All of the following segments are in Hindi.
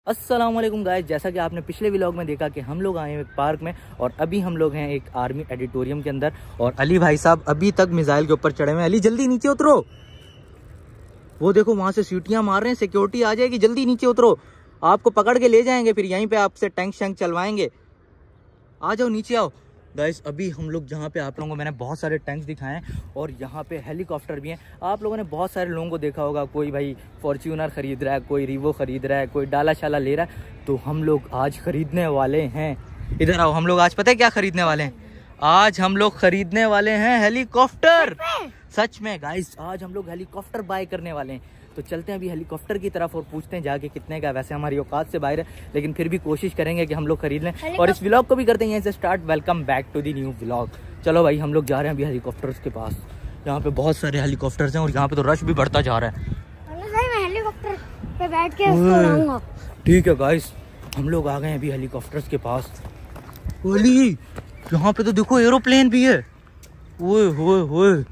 अस्सलाम वालेकुम गाइस, जैसा कि आपने पिछले व्लॉग में देखा कि हम लोग आए हैं एक पार्क में और अभी हम लोग हैं एक आर्मी एडिटोरियम के अंदर। और अली भाई साहब अभी तक मिसाइल के ऊपर चढ़े हुए हैं। अली जल्दी नीचे उतरो, वो देखो वहां से सीटियां मार रहे हैं, सिक्योरिटी आ जाएगी, जल्दी नीचे उतरो, आपको पकड़ के ले जाएंगे, फिर यहीं पे आपसे टैंक शैंक चलवाएंगे। आ जाओ नीचे आओ। गाइस अभी हम लोग जहाँ पे आप लोगों को मैंने बहुत सारे टैंक्स दिखाए हैं और यहाँ पे हेलीकॉप्टर भी हैं। आप लोगों ने बहुत सारे लोगों को देखा होगा, कोई भाई फॉर्च्यूनर खरीद रहा है, कोई रीवो खरीद रहा है, कोई डाला शाला ले रहा है। तो हम लोग आज खरीदने वाले हैं, इधर आओ, हम लोग आज पता है क्या खरीदने वाले हैं? आज हम लोग खरीदने वाले हैं हेलीकॉप्टर। सच में गाइस आज हम लोग हेलीकॉप्टर बाय करने वाले हैं। तो चलते हैं अभी हेलीकॉप्टर की तरफ और पूछते हैं जाके कितने का। वैसे हमारी औकात से बाहर है लेकिन फिर भी कोशिश करेंगे कि हम लोग खरीद लें और इस व्लॉग को भी करते हैं यहीं से start. Welcome back to the new vlog. चलो भाई हम लोग जा रहे हैं अभी हेलीकॉप्टर्स के पास। यहाँ पे बहुत सारे हेलीकॉप्टर्स हैं और यहाँ पे तो रश भी बढ़ता जा रहा है। मैं हेलीकॉप्टर पे बैठ के उसको उड़ाऊंगा। ठीक है गाइस, हम लोग आ गए हैं अभी हेलीकॉप्टर्स के पास। ओली यहाँ पे तो देखो एरोप्लेन भी है। ओए होए होए,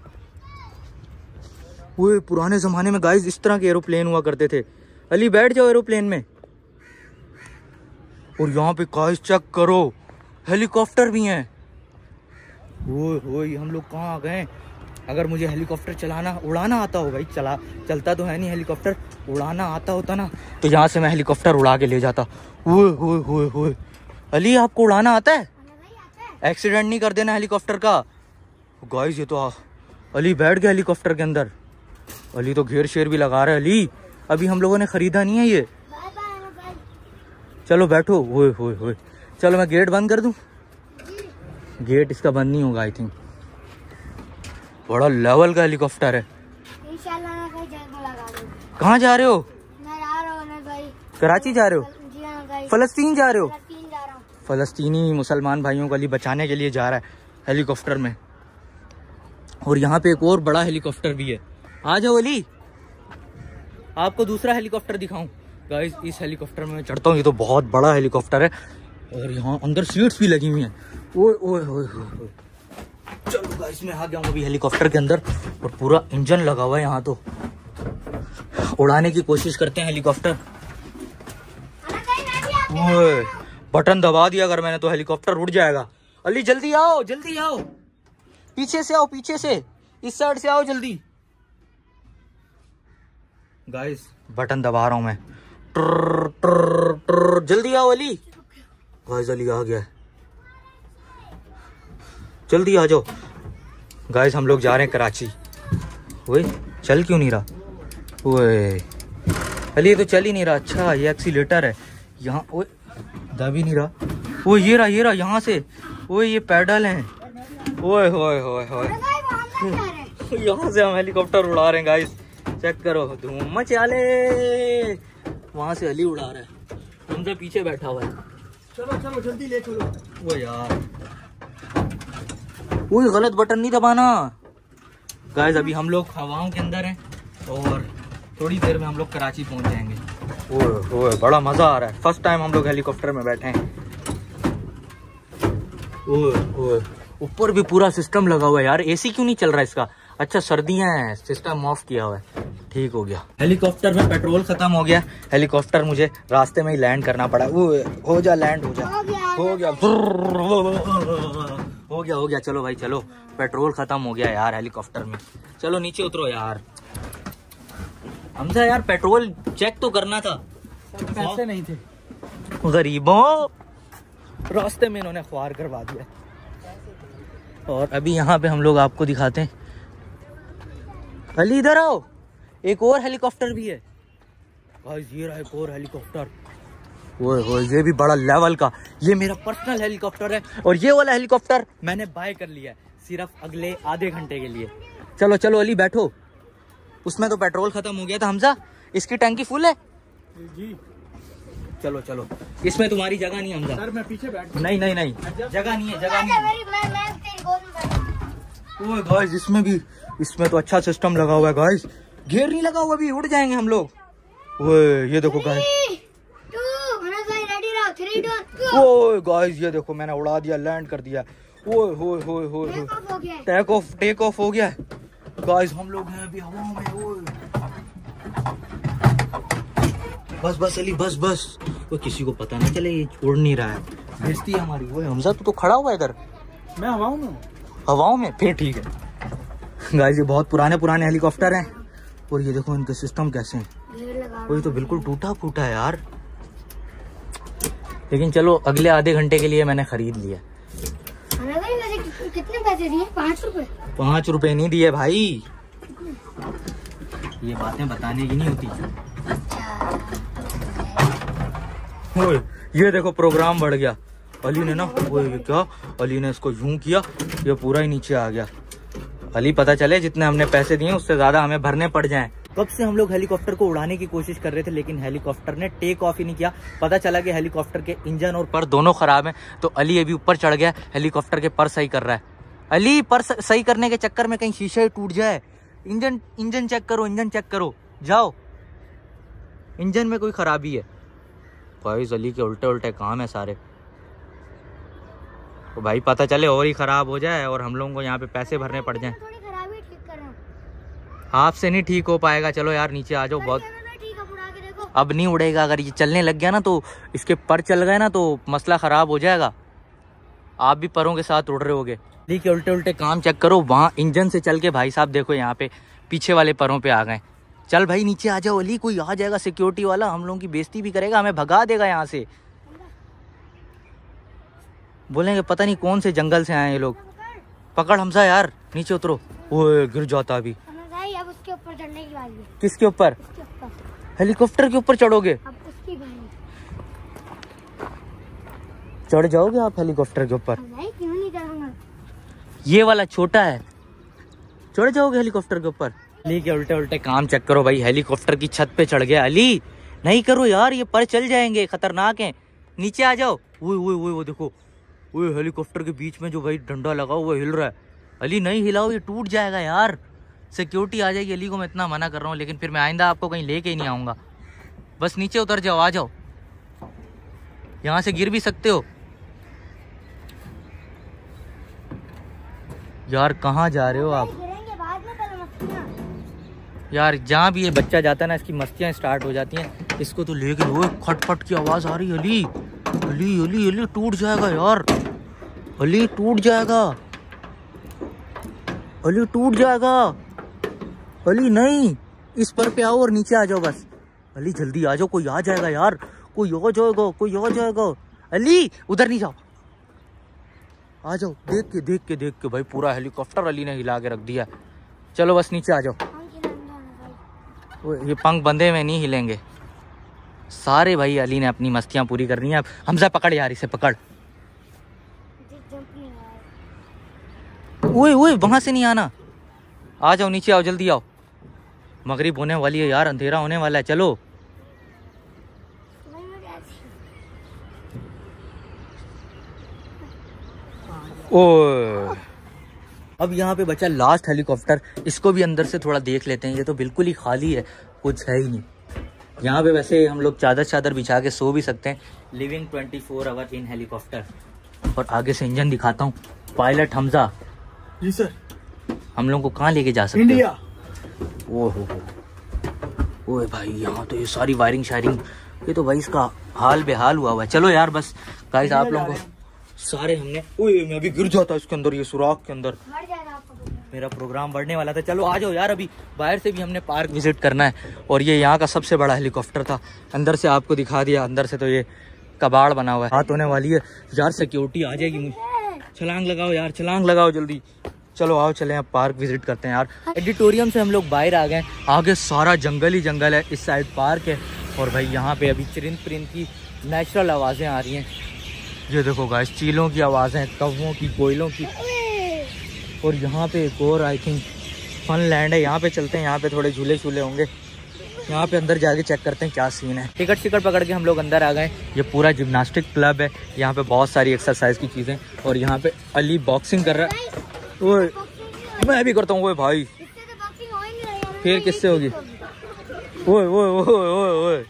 वो पुराने जमाने में गाइस इस तरह के एरोप्लेन हुआ करते थे। अली बैठ जाओ एरोप्लेन में। और यहाँ पे गाइस चेक करो, हेलीकॉप्टर भी हैं। ओए हम लोग कहाँ आ गए? अगर मुझे हेलीकॉप्टर चलाना उड़ाना आता हो, भाई चलता तो है नहीं हेलीकॉप्टर, उड़ाना आता होता ना तो यहाँ से मैं हेलीकॉप्टर उड़ा के ले जाता। ओए अली आपको उड़ाना आता है? एक्सीडेंट नहीं कर देना हेलीकॉप्टर का। गाइस ये तो अली बैठ गया हेलीकॉप्टर के अंदर। अली तो घेर शेर भी लगा रहा है। अली अभी हम लोगों ने खरीदा नहीं है ये। चलो बैठो। ओए चलो मैं गेट बंद कर दूं। गेट इसका बंद नहीं होगा आई थिंक। बड़ा लेवल का हेलीकॉप्टर है। कहाँ जा रहे हो? कराची जा रहे हो? फलस्तीन जा रहे हो? फलस्तीनी मुसलमान भाइयों को अली बचाने के लिए जा रहा है हेलीकॉप्टर में। और यहाँ पे एक और बड़ा हेलीकॉप्टर भी है। आ जाओ अली, आपको दूसरा हेलीकॉप्टर दिखाऊं। गाइस इस हेलीकॉप्टर में मैं चढ़ता हूँ, ये तो बहुत बड़ा हेलीकॉप्टर है और यहाँ अंदर सीट्स भी लगी हुई हैं। ओए चलो गाइस मैं आ गया हूँ अभी हेलीकॉप्टर के अंदर और पूरा इंजन लगा हुआ है यहाँ। तो उड़ाने की कोशिश करते हैं हेलीकॉप्टर। ओए बटन दबा दिया अगर मैंने तो हेलीकॉप्टर उड़ जाएगा। अली जल्दी आओ, पीछे से आओ, पीछे से, इस साइड से आओ जल्दी। गाइस बटन दबा रहा हूं मैं। जल्दी आओ अली। गाइस अली आ गया, जल्दी आ जाओ। गाइस हम लोग जा रहे हैं कराची। ओए चल क्यों नहीं रहा? ओए अली ये तो चल ही नहीं रहा। अच्छा ये एक्सीलेटर है यहाँ। ओए दब ही नहीं रहा। वो ये रहा यहाँ से। ओए ये पैडल है। ओए यहाँ से हम हेलीकॉप्टर उड़ा रहे हैं गाइस, चेक करो, धूम मचा ले। वहां से अली उड़ा रहा है, हमसे पीछे बैठा हुआ है। चलो जल्दी ले चलो। वो यार वो गलत बटन नहीं दबाना। गाइस अभी हम लोग हवाओं के अंदर हैं और थोड़ी देर में हम लोग कराची पहुंच जाएंगे। ओए बड़ा मजा आ रहा है, फर्स्ट टाइम हम लोग हेलीकॉप्टर में बैठे हैं। ओए ऊपर भी पूरा सिस्टम लगा हुआ है यार। एसी क्यों नहीं चल रहा है इसका? अच्छा सर्दियां हैं, सिस्टम ऑफ किया हुआ है। ठीक हो गया। हेलीकॉप्टर में पेट्रोल खत्म हो गया। हेलीकॉप्टर मुझे रास्ते में ही लैंड करना पड़ा। हो जा लैंड, हो गया। चलो भाई चलो, पेट्रोल खत्म हो गया यार हेलीकॉप्टर में। चलो नीचे उतरो यार। हमसे यार पेट्रोल चेक तो करना था, पैसे नहीं थे। गरीबों, रास्ते में इन्होंने ख्वार करवा दिया। और अभी यहाँ पे हम लोग आपको दिखाते हैं। अली इधर आओ, एक और हेलीकॉप्टर भी है। गाइस ये रहा एक और हेलीकॉप्टर। ओए ये भी बड़ा लेवल का, ये मेरा पर्सनल हेलीकॉप्टर है और ये वाला हेलीकॉप्टर मैंने बाय कर लिया है सिर्फ अगले आधे घंटे के लिए। चलो अली बैठो। उसमें तो पेट्रोल खत्म हो गया था हमजा, इसकी टंकी फुल है जी। चलो इसमें तुम्हारी जगह नहीं हमजा। सर मैं पीछे बैठ। नहीं जगह नहीं है। ओए गाइस इसमें तो अच्छा सिस्टम लगा हुआ है गाइस। घेर नहीं लगा हुआ, अभी उड़ जाएंगे हम लोग। ओए ये देखो गाइस। ओए गाइस ये देखो मैंने उड़ा दिया, लैंड कर दिया। ओए टेक ऑफ हो गया गाइस। हम लोग हैं अभी हवा में। बस बस अली बस बस, वो किसी को पता ना चले, ये छोड़ नहीं रहा है, बेइज्जती है हमारी। वो हमजा तू तो खड़ा हुआ है इधर। मैं हवाओं में, हवाओं में, फिर ठीक है। गाइस ये बहुत पुराने हेलीकॉप्टर हैं और ये देखो इनके सिस्टम कैसे हैं। वो तो बिल्कुल टूटा फूटा है यार, लेकिन चलो अगले आधे घंटे के लिए मैंने खरीद लिया। कितने पैसे दिए? 5 रुपए। 5 रुपए नहीं दिए भाई, ये बातें बताने की नहीं होती। ओए ये देखो प्रोग्राम बढ़ गया, अली ने ना वो क्या, अली ने इसको यूं किया, ये पूरा ही नीचे आ गया। अली पता चले जितने हमने पैसे दिए उससे ज्यादा हमें भरने पड़ जाएं। कब से हम लोग हेलीकॉप्टर को उड़ाने की कोशिश कर रहे थे, लेकिन हेलीकॉप्टर ने टेक ऑफ ही नहीं किया। पता चला कि हेलीकॉप्टर के इंजन और पर दोनों खराब हैं, तो अली अभी ऊपर चढ़ गया, हेलीकॉप्टर के पर सही कर रहा है। अली पर सही करने के चक्कर में कहीं शीशा ही टूट जाए। इंजन चेक करो, इंजन चेक करो, जाओ, इंजन में कोई खराबी है। भाई अली के उल्टे उल्टे काम है सारे, तो भाई पता चले और ही खराब हो जाए और हम लोगों को यहाँ पे पैसे भरने पड़ जाएं। आपसे नहीं ठीक हो पाएगा, चलो यार नीचे आ जाओ। बहुत अब नहीं उड़ेगा, अगर ये चलने लग गया ना तो इसके पर चल गए ना तो मसला खराब हो जाएगा। आप भी परों के साथ उड़ रहे होगे। अली के उल्टे उल्टे काम चेक करो, वहाँ इंजन से चल के भाई साहब देखो यहाँ पे पीछे वाले परों पे आ गए। चल भाई नीचे आ जाओ अली, कोई आ जाएगा सिक्योरिटी वाला, हम लोगों की बेइज्जती भी करेगा, हमें भगा देगा यहाँ से। बोलेंगे पता नहीं कौन से जंगल से आए ये लोग। पकड़ हमजा यार, नीचे उतरो। ओए गिर जाता अभी। अब उसके ऊपर चढ़ने की बारी है। किसके ऊपर? हेलीकॉप्टर के ऊपर चढ़ोगे? अब उसकी बारी। चढ़ जाओगे आप हेलीकॉप्टर के ऊपर? क्यों नहीं चढ़ूंगा? ये वाला छोटा है, चढ़ जाओगे हेलीकॉप्टर के ऊपर? अली के उल्टे उल्टे काम चेक करो भाई, हेलीकॉप्टर की छत पे चढ़ गया। अली नहीं करो यार, ये पर चल जाएंगे, खतरनाक है, नीचे आ जाओ। वो देखो, वो हेलीकॉप्टर के बीच में जो भाई डंडा लगा हुआ हिल रहा है। अली नहीं हिलाओ, ये टूट जाएगा यार, सिक्योरिटी आ जाएगी। अली को मैं इतना मना कर रहा हूँ, लेकिन फिर मैं आइंदा आपको कहीं लेके ही नहीं आऊँगा। बस नीचे उतर जाओ, आ जाओ, यहाँ से गिर भी सकते हो यार। कहाँ जा रहे हो आप यार? जहाँ भी ये बच्चा जाता है ना, इसकी मस्तियाँ स्टार्ट हो जाती हैं। इसको तो लेके वो खटपट की आवाज़ आ रही है। अली अली अली अली टूट जाएगा यार, अली टूट जाएगा, अली टूट जाएगा। अली नहीं, इस पर पे आओ और नीचे आ जाओ बस। अली जल्दी आ जाओ, कोई आ जाएगा यार, कोई आ जाएगा, कोई आ जाएगा। अली उधर नहीं जाओ, आ जाओ। देख के भाई पूरा हेलीकॉप्टर अली ने हिला के रख दिया। चलो बस नीचे आ जाओ। ये पंख बंधे में नहीं हिलेंगे सारे भाई, अली ने अपनी मस्तियां पूरी करनी है। हमजा पकड़ यार, इसे पकड़। ओए वहां से नहीं आना, आ जाओ नीचे आओ, जल्दी आओ, मगरिब होने वाली है यार, अंधेरा होने वाला है। चलो ओए अब यहाँ पे बचा लास्ट हेलीकॉप्टर, इसको भी अंदर से थोड़ा देख लेते हैं। ये तो बिल्कुल ही खाली है, कुछ है ही नहीं यहाँ पे। वैसे हम लोग चादर बिछा के सो भी सकते हैं। Living 24 hour in helicopter. और आगे से इंजन दिखाता हूँ। पायलट हमजा जी सर, हम लोग को कहाँ लेके जा सकते? इंडिया। ओए भाई यहाँ तो ये सारी वायरिंग शायरिंग, ये तो भाई इसका हाल बेहाल हुआ है। चलो यार बस गाइस, आप लोगों को सारे हमने, ओए मैं अभी गिर जाता इसके अंदर, ये सुराख के अंदर। मेरा प्रोग्राम बढ़ने वाला था। चलो आ जाओ यार, अभी बाहर से भी हमने पार्क विजिट करना है। और ये यहाँ का सबसे बड़ा हेलीकॉप्टर था, अंदर से आपको दिखा दिया। अंदर से तो ये कबाड़ बना हुआ है, हाथ होने वाली है यार, सिक्योरिटी आ जाएगी मुझे। छलांग लगाओ यार, छलांग लगाओ जल्दी। चलो आओ चले, अब पार्क विजिट करते हैं यार। एडिटोरियम से हम लोग बाहर आ गए, आगे सारा जंगल ही जंगल है, इस साइड पार्क है। और भाई यहाँ पे अभी चरिंद परिंद की नेचुरल आवाज़ें आ रही हैं। ये देखो गाइस, चीलों की आवाज़ें, कौवों की, कोयलों की। और यहाँ पे एक और आई थिंक फन लैंड है, यहाँ पे चलते हैं, यहाँ पे थोड़े झूले शूले होंगे। यहाँ पे अंदर जाके चेक करते हैं क्या सीन है। टिकट पकड़ के हम लोग अंदर आ गए। ये पूरा जिम्नास्टिक क्लब है, यहाँ पे बहुत सारी एक्सरसाइज की चीज़ें। और यहाँ पे अली बॉक्सिंग कर रहा है। ओए मैं भी करता हूँ। ओए भाई फिर किससे होगी? ओए ओए ओए ओए ओए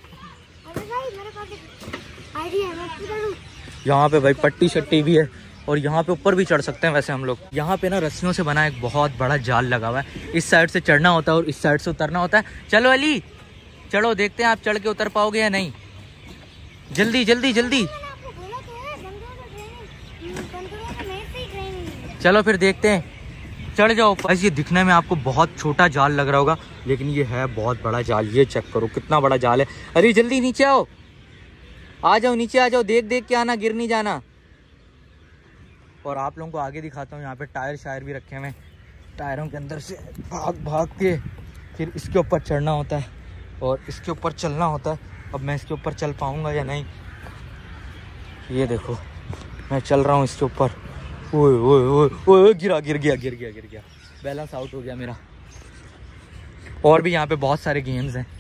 यहाँ पे भाई पट्टी शट्टी भी है। और यहाँ पे ऊपर भी चढ़ सकते हैं वैसे हम लोग। यहाँ पे ना रस्सियों से बना एक बहुत बड़ा जाल लगा हुआ है, इस साइड से चढ़ना होता है और इस साइड से उतरना होता है। चलो अली चढ़ो, देखते हैं आप चढ़ के उतर पाओगे या नहीं। जल्दी जल्दी जल्दी, आपको बोला तो है, बंदरों का मेरे से ही ट्रेनिंग। चलो फिर देखते हैं, चढ़ जाओ। बस ये दिखने में आपको बहुत छोटा जाल लग रहा होगा, लेकिन ये है बहुत बड़ा जाल। ये चेक करो कितना बड़ा जाल है। अरे जल्दी नीचे आओ, आ जाओ नीचे आ जाओ, देख देख के आना, गिर नहीं जाना। और आप लोगों को आगे दिखाता हूँ, यहाँ पे टायर शायर भी रखे हुए हैं। टायरों के अंदर से भाग भाग के फिर इसके ऊपर चढ़ना होता है और इसके ऊपर चलना होता है। अब मैं इसके ऊपर चल पाऊँगा या नहीं, ये देखो मैं चल रहा हूँ इसके ऊपर। ओए ओए ओए ओए, गिर गया, बैलेंस आउट हो गया मेरा। और भी यहाँ पे बहुत सारे गेम्स हैं।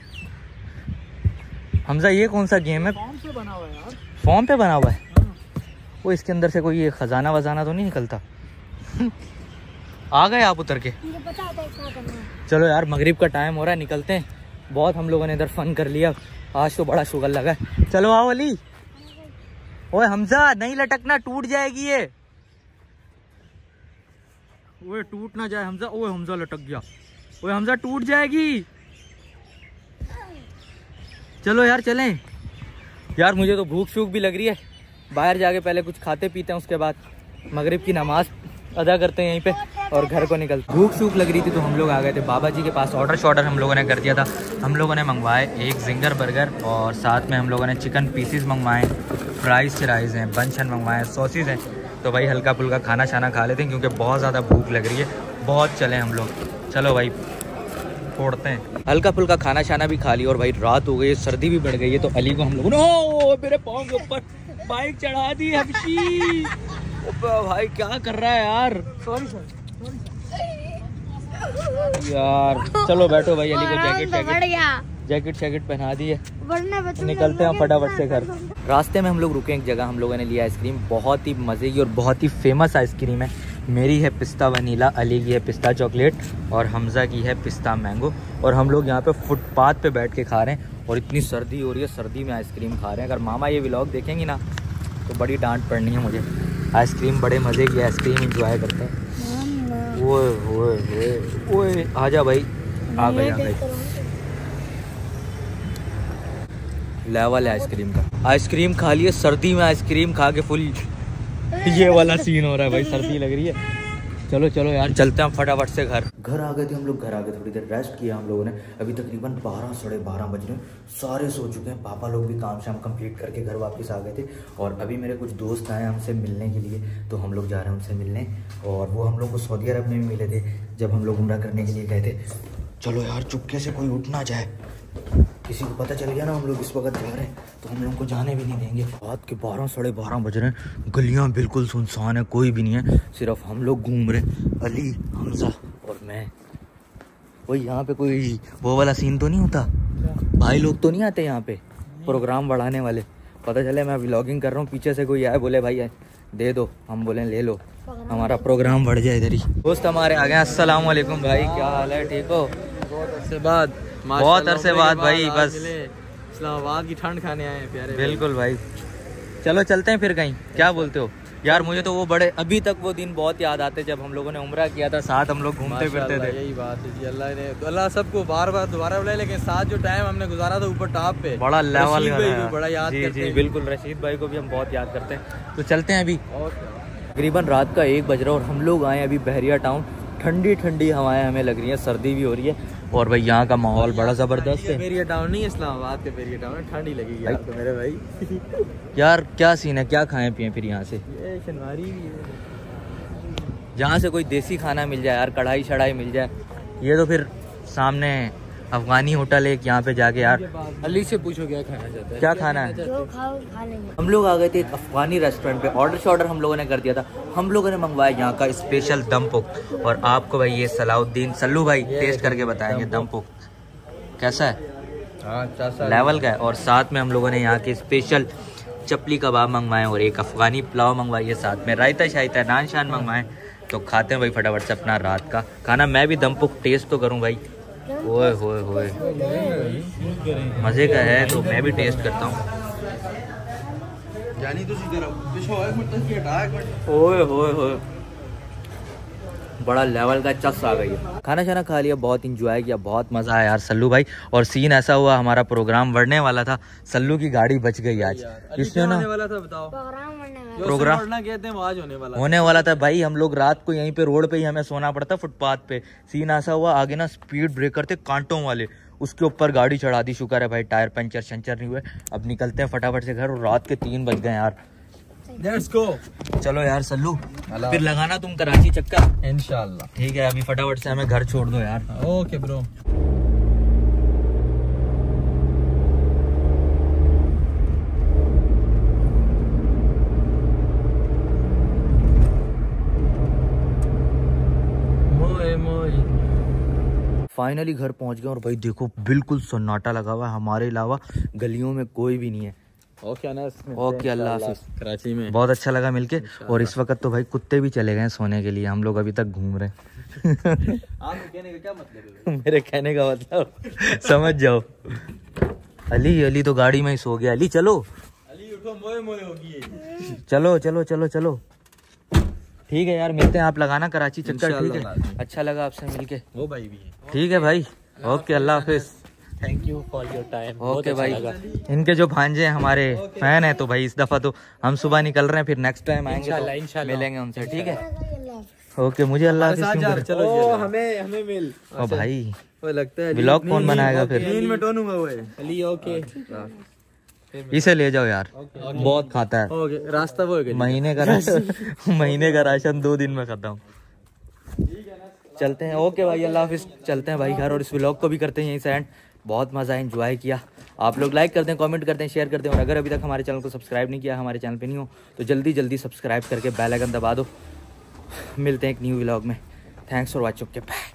हमजा ये कौन सा गेम है? फॉर्म से बना हुआ है यार। फॉर्म पे बना हुआ है? वो इसके अंदर से कोई ये खजाना वजाना तो नहीं निकलता? आ गए आप उतर के? मुझे पता होता है क्या करना है। चलो यार, मगरिब का टाइम हो रहा है, निकलते हैं। बहुत हम लोगों ने इधर फन कर लिया, आज तो बड़ा शुगर लगा है। चलो आओ अली। ओए हमजा नहीं लटकना, टूट जाएगी ये। ओए टूट ना जाए हमजा। ओए हमजा लटक गया। ओए हमजा टूट जाएगी। चलो यार चलें। यार मुझे तो भूख शूख भी लग रही है, बाहर जाके पहले कुछ खाते पीते हैं, उसके बाद मगरिब की नमाज अदा करते हैं यहीं पे और घर को निकलते। भूख शूख लग रही थी तो हम लोग आ गए थे बाबा जी के पास। ऑर्डर हम लोगों ने कर दिया था। हम लोगों ने मंगवाए एक जिंगर बर्गर और साथ में हम लोगों ने चिकन पीसीस मंगवाए, फ्राइज राइस हैं, बंचन मंगवाए, सॉसेज हैं। तो भाई हल्का फुल्का खाना शाना खा लेते हैं क्योंकि बहुत ज़्यादा भूख लग रही है। बहुत चले हम लोग। चलो भाई फोड़ते हैं। हल्का फुल्का खाना शाना भी खा लिया और भाई रात हो गई, सर्दी भी बढ़ गई है। तो अली को हम लोगों ने ओ मेरे पाँव के ऊपर बाइक चढ़ा दी हबशी। भाई क्या कर रहा है यार? सॉरी यार। चलो बैठो भाई, अली को जैकेट शैकेट पहना दी है, निकलते हैं फटाफट से घर। रास्ते में हम लोग रुके एक जगह, हम लोगों ने लिया आइसक्रीम। बहुत ही मज़े की और बहुत ही फेमस आइसक्रीम है। मेरी है पिस्ता वनीला, अली की है पिस्ता चॉकलेट और हमजा की है पिस्ता मैंगो। और हम लोग यहाँ पे फुटपाथ पे बैठ के खा रहे हैं और इतनी सर्दी हो रही है, सर्दी में आइसक्रीम खा रहे हैं। अगर मामा ये व्लॉग देखेंगी ना तो बड़ी डांट पड़नी है मुझे। आइसक्रीम बड़े मज़े की आइसक्रीम इंजॉय करते हैं। ओए ओए ओए आजा भाई, आ गए। लेवल है आइसक्रीम का। आइसक्रीम खा लिए, सर्दी में आइसक्रीम खा के फुल ये वाला सीन हो रहा है भाई, सर्दी लग रही है। चलो चलो यार चलते हैं फटाफट से घर आ गए थे हम लोग। घर आ गए, थोड़ी देर रेस्ट किया हम लोगों ने। अभी तकरीबन 12 साढ़े 12 बज रहे हैं, सारे सो चुके हैं। पापा लोग भी काम शाम कंप्लीट करके घर वापस आ गए थे। और अभी मेरे कुछ दोस्त आए हमसे मिलने के लिए, तो हम लोग जा रहे हैं उनसे मिलने। और वो हम लोग को सऊदी अरब में भी मिले थे जब हम लोग उम्रा करने के लिए गए थे। चलो यार चुपके से कोई उठ ना जाए, किसी को पता चल गया ना हम लोग इस वक्त जा रहे हैं तो हम लोग को जाने भी नहीं देंगे। रात के 12 साढ़े 12 बज रहे हैं, गलियां बिल्कुल सुनसान है, कोई भी नहीं है, सिर्फ हम लोग घूम रहे, अली, हमजा और मैं। वही यहाँ पे कोई वो वाला सीन तो नहीं होता? भाई लोग तो नहीं आते यहाँ पे प्रोग्राम बढ़ाने वाले? पता चले मैं व्लॉगिंग कर रहा हूँ, पीछे से कोई आए बोले भाई दे दो, हम बोले ले लो, हमारा प्रोग्राम बढ़ जाए इधर ही। दोस्त हमारे आ गए। अस्सलाम वालेकुम भाई, क्या हाल है? ठीक हो? बहुत अरसे बाद भाई, बस इस्लामाबाद की ठंड खाने आए हैं प्यारे। बिल्कुल भाई, चलो चलते हैं फिर कहीं, क्या बोलते हो? यार मुझे तो वो बड़े अभी तक वो दिन बहुत याद आते जब हम लोगों ने उम्रा किया था, साथ हम लोग घूमते फिरते थे। यही बात है जी, अल्लाह ने तो अल्लाह सबको बार बार दोबारा बुलाए, लेकिन साथ जो टाइम हमने गुजारा था ऊपर टॉप पे, बड़ा लेवल को बड़ा याद करते हैं। बिल्कुल, रशीद भाई को भी हम बहुत याद करते हैं। तो चलते हैं अभी। तकरीबन रात का 1 बज रहा है और हम लोग आए अभी बहरिया टाउन। ठंडी ठंडी हवाएं हमें लग रही हैं, सर्दी भी हो रही है और भाई यहाँ का माहौल बड़ा जबरदस्त है। बहरिया टाउन नहीं, इस्लामाबाद के बहरिया टाउन है, ठंडी लगेगी आपको मेरे भाई। यार क्या सीन है, क्या खाएं पिए फिर यहाँ से? ये शनवारी जहाँ से कोई देसी खाना मिल जाए यार, कढ़ाई शढ़ाई मिल जाए। ये तो फिर सामने अफगानी होटल एक, यहाँ पे जाके यार अली से पूछो क्या खाना चाहता है, क्या खाना है? जो खाओ खा लेंगे। हम लोग आ गए थे एक अफगानी रेस्टोरेंट पे, ऑर्डर हम लोगों ने कर दिया था। हम लोगों ने मंगवाया यहाँ का स्पेशल दम पुख्त। और आपको भाई ये सलाउद्दीन सल्लू भाई टेस्ट करके बताएंगे दम पुख्त कैसा है, लेवल का है। और साथ में हम लोगों ने यहाँ के स्पेशल चपली कबाब मंगवाए और एक अफगानी पुलाव मंगवाई है, साथ में रायता शायता नान शान मंगवाए। तो खाते हैं भाई फटाफट से अपना रात का खाना। मैं भी दम पुख्त टेस्ट तो करूँ भाई। ओए होए होए, मज़े का है तो मैं भी टेस्ट करता हूँ। ओए होए होए, बड़ा लेवल का चस आ गई है। खाना शाना खा लिया, बहुत इंजॉय किया, बहुत मजा आया यार सल्लू भाई। और सीन ऐसा हुआ, हमारा प्रोग्राम बढ़ने वाला था, सल्लू की गाड़ी बच गई आज। इसने ना वाला था, बताओ प्रोग्राम कहते हैं आज होने वाला था भाई। हम लोग रात को यहीं पे रोड पे ही हमें सोना पड़ता, फुटपाथ पे। सीन ऐसा हुआ, आगे ना स्पीड ब्रेकर थे कांटों वाले, उसके ऊपर गाड़ी चढ़ा दी। शुक्र है भाई टायर पंचर शंचर नहीं हुए। अब निकलते हैं फटाफट से घर, और रात के 3 बज गए यार। Let's go. चलो यार सल्लू, फिर लगाना तुम कराची चक्कर इंशाल्लाह। ठीक है, अभी फटाफट से हमें घर छोड़ दो यार। Okay bro. फाइनली घर पहुंच गए और भाई देखो बिल्कुल सन्नाटा लगा हुआ है, हमारे अलावा गलियों में कोई भी नहीं है। ओके ओके, अल्लाह हाफिज। कराची में बहुत अच्छा लगा मिलके। और इस वक्त तो भाई कुत्ते भी चले गए सोने के लिए, हम लोग अभी तक घूम रहे हैं। आपके कहने का क्या मतलब है? मेरे कहने का मतलब समझ जाओ। अली तो गाड़ी में ही सो गया। अली चलो, अली उठो, मोए मोए होगी। चलो चलो चलो चलो। ठीक है यार, मिलते हैं, आप लगाना कराची चक्कर। ठीक है, अच्छा लगा आपसे मिलके। वो भाई भी है। ठीक है भाई, ओके, अल्लाह हाफिज। Thank you for your time. Okay भाई। इनके जो भांजे हमारे फैन है, तो भाई इस दफा तो हम सुबह निकल रहे हैं, फिर नेक्स्ट टाइम आएंगे तो मिलेंगे उनसे। ठीक है, ओके, मुझे अल्लाह हाफिज। चलो हमें मिल। ओ भाई, वो लगता है व्लॉग कौन बनाएगा फिर? नींद में टोन हुआ हुआ है अली। ओके, इसे ले जाओ यार, बहुत खाता है। ओके, रास्ता वो है। महीने का राशन 2 दिन में खत्म। चलते हैं, ओके भाई, अल्लाह हाफिज। चलते हैं भाई घर, और इस व्लॉग को भी करते हैं यहीं से एंड। बहुत मज़ा है, एंजॉय किया। आप लोग लाइक करते हैं, कमेंट करते हैं, शेयर करते हैं, और अगर अभी तक हमारे चैनल को सब्सक्राइब नहीं किया, हमारे चैनल पे नहीं हो, तो जल्दी जल्दी सब्सक्राइब करके बेल आइकन दबा दो। मिलते हैं एक न्यू व्लॉग में। Thanks for watching. Okay, bye.